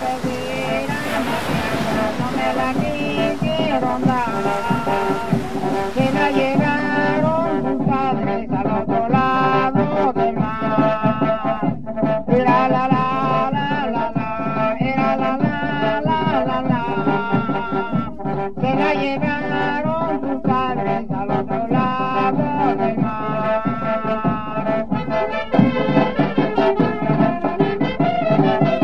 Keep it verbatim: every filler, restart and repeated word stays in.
seguirá paseando, no me la quisieron dar. Que la llevaron sus padres al otro lado del mar. La la la la la la, era la la la la la. Que la llevaron sus padres al otro lado del mar.